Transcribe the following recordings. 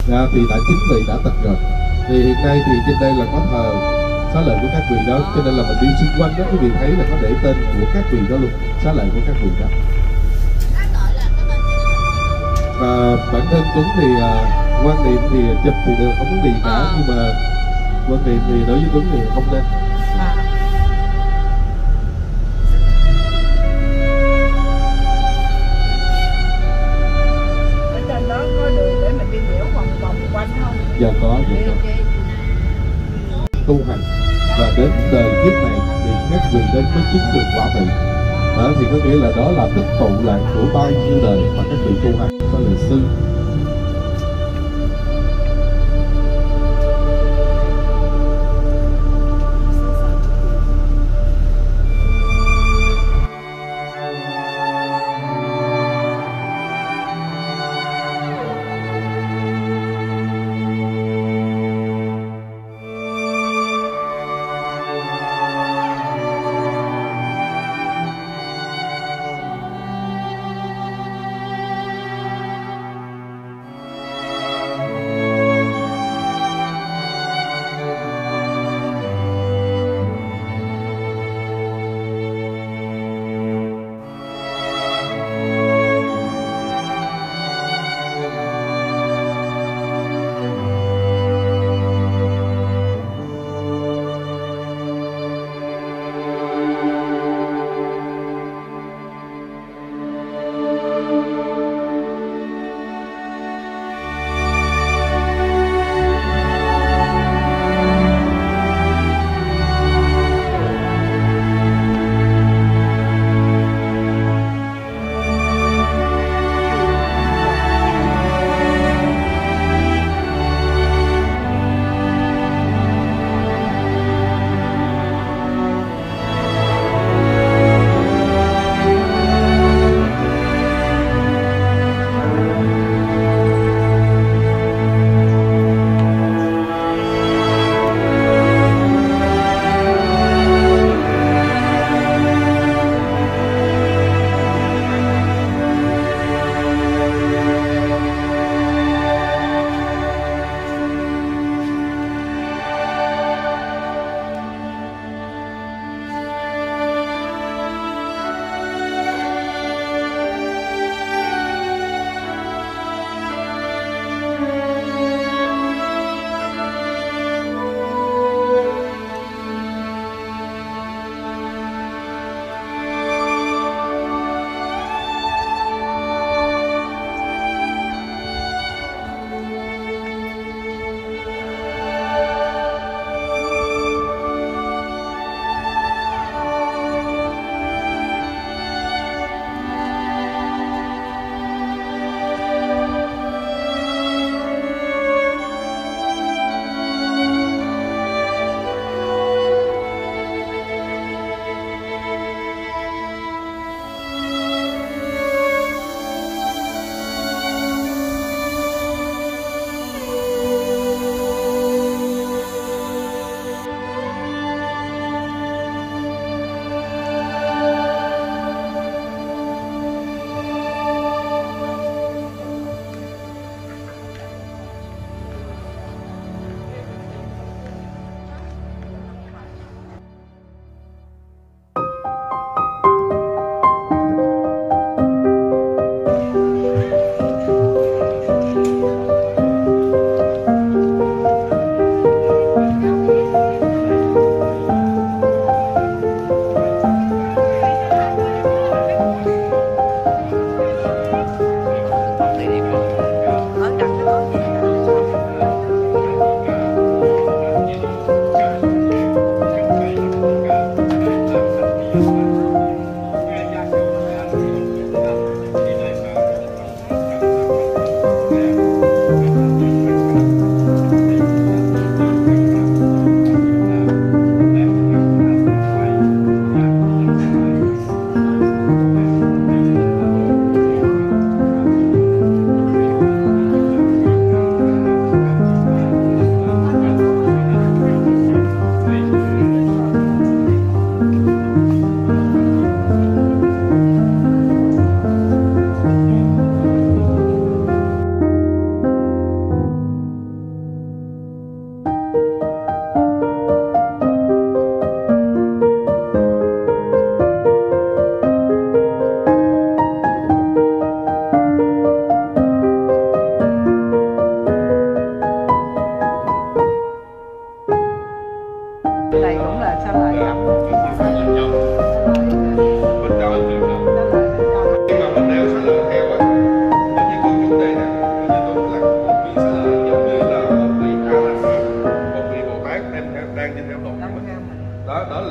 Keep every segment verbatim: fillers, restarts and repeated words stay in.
à, thì đã chính vị đã tịch rồi. Thì hiện nay thì trên đây là có thờ xá lợi của các vị đó, cho nên là mình đi xung quanh đó quý vị thấy là có để tên của các vị đó luôn, xá lợi của các vị đó. Và bản thân Tuấn thì à, quan niệm thì chụp thì được, không vấn đề gì cả, à. Nhưng mà quan niệm thì đối với Tuấn thì không nên. À. Ở trên đó có đường để mình đi dẻo vòng vòng quanh không? Dạ có, dạ có. Tu hành và đến đời kiếp này thì các vị đến mới chứng được quả vị. Đó thì có nghĩa là đó là tích tụ lại của bao nhiêu đời mà các vị tu hành có lời sư.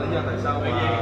lý do tại sao mà